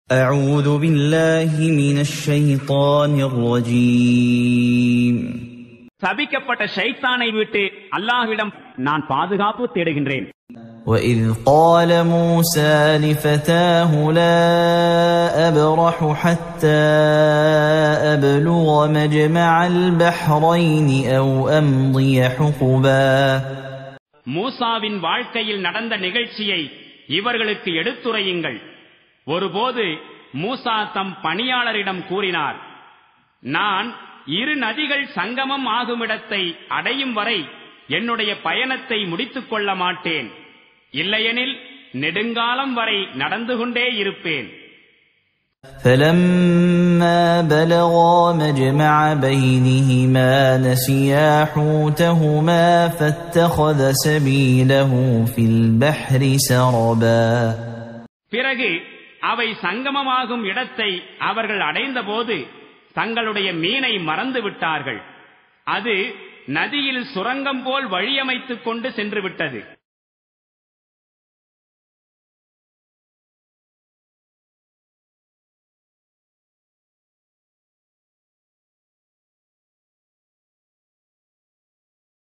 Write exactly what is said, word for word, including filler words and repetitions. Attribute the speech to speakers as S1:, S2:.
S1: أعوذ بالله من الشيطان الرجيم.
S2: சபிக்கப்பட்ட ஷைத்தானை விட்டு அல்லாஹ்விடம் நான் பாதுகாப்பு தேடுகின்றேன்.
S1: وإذ قال موسى لفتاه لا أبرح حتى أبلغ مجمع البحرين أو أمضي حقبا.
S2: மூசாவின் வாழ்க்கையில் நடந்த நிகழ்ச்சியை இவர்களுக்கு எடுத்துரையுங்கள். ஒருபோது மூசா தம் பணியாளரிடம் கூறினார், நான் இரு நதிகள் சங்கமம் ஆகுமிடத்தை அடையும் வரை என்னுடைய பயணத்தை முடித்துக் கொள்ள மாட்டேன், இல்லையெனில் நெடுங்காலம் வரை நடந்து கொண்டே இருப்பேன்.
S1: فَلَمَّا بَلَغَا مَجْمَعَ بَيْنِهِمَا نَسِيَا حُوتَهُمَا فَاتَّخَذَ سَبِيلَهُ فِي الْبَحْرِ سَرَبًا.
S2: பிறகு அவை சங்கமமாகும் இடத்தை அவர்கள் அடைந்தபோது தங்களுடைய மீனை மறந்து விட்டார்கள். அது நதியில் சுரங்கம் போல் வழியமைத்துக் கொண்டு சென்று விட்டது.